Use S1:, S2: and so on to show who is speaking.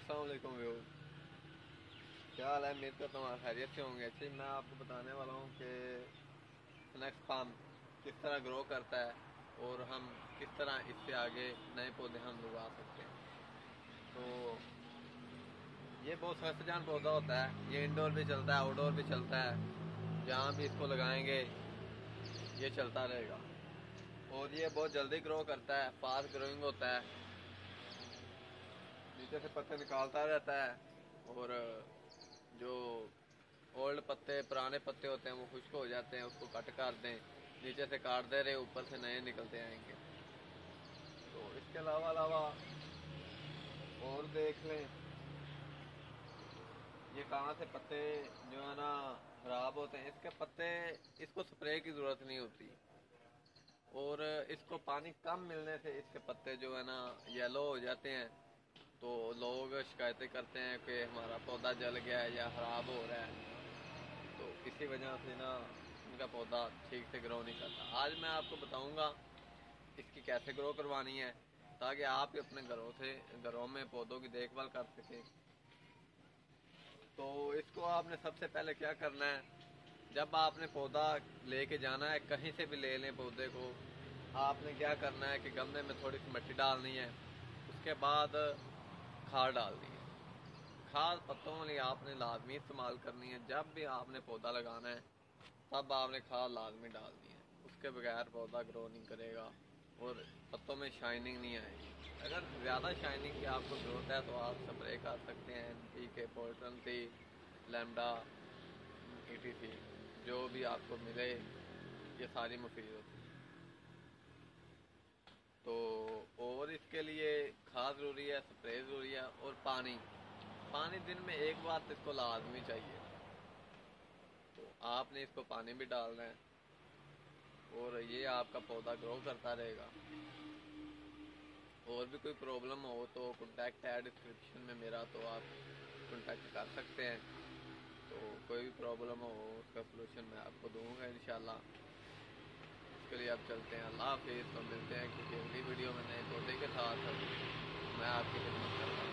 S1: अस्सलाम वालेकुम व्यूअर्स, क्या हाल है। उम्मीद करता हूँ आप खैरियत से होंगे। अच्छी मैं आपको बताने वाला हूँ कि स्नैक्स फार्म किस तरह ग्रो करता है और हम किस तरह इससे आगे नए पौधे हम उगा सकते हैं। तो ये बहुत सस्त जान पौधा होता है। ये इंडोर भी चलता है, आउटडोर भी चलता है। जहाँ भी इसको लगाएंगे ये चलता रहेगा। और ये बहुत जल्दी ग्रो करता है, फास्ट ग्रोइंग होता है। नीचे से पत्ते निकालता रहता है और जो ओल्ड पत्ते पुराने पत्ते होते हैं वो खुश्क हो जाते हैं, उसको कट कर दें। नीचे से काट दे रहे, ऊपर से नए निकलते आएंगे। तो इसके अलावा और देख लें, ये कहाँ से पत्ते जो है ना खराब होते हैं। इसके पत्ते, इसको स्प्रे की ज़रूरत नहीं होती। और इसको पानी कम मिलने से इसके पत्ते जो है ना येलो हो जाते हैं। तो लोग शिकायतें करते हैं कि हमारा पौधा जल गया है या ख़राब हो रहा है। तो इसी वजह से ना इनका पौधा ठीक से ग्रो नहीं करता। आज मैं आपको बताऊंगा इसकी कैसे ग्रो करवानी है, ताकि आप भी अपने घरों में पौधों की देखभाल कर सकें। तो इसको आपने सबसे पहले क्या करना है, जब आपने पौधा लेके जाना है, कहीं से भी ले लें पौधे को, आपने क्या करना है कि गमले में थोड़ी सी मिट्टी डालनी है। उसके बाद खाद डालनी है। खाद पत्तों वाली आपने लाजमी इस्तेमाल करनी है। जब भी आपने पौधा लगाना है तब आपने खाद लाजमी डालनी है। उसके बगैर पौधा ग्रो नहीं करेगा और पत्तों में शाइनिंग नहीं आएगी। अगर ज़्यादा शाइनिंग की आपको ज़रूरत है तो आप स्प्रे कर सकते हैं। NPK, पोल्ट्रन थी, लैम्डा, ETC, जो भी आपको मिले ये सारी मुफीद होती है। तो और इसके लिए खाद ज़रूरी है, स्प्रे ज़रूरी है और पानी। पानी दिन में एक बार तो इसको लाजमी चाहिए। तो आपने इसको पानी भी डालना है और ये आपका पौधा ग्रो करता रहेगा। और भी कोई प्रॉब्लम हो तो कॉन्टैक्ट है डिस्क्रिप्शन में मेरा, तो आप कॉन्टैक्ट कर सकते हैं। तो कोई भी प्रॉब्लम हो उसका सलूशन मैं आपको दूंगा इंशाल्लाह। इसके लिए आप चलते हैं। अल्लाह हाफिज़। तो मिलते हैं किसी अगली वीडियो में नए पौधे के साथ। मैं आपकी खिदमत करूँगा।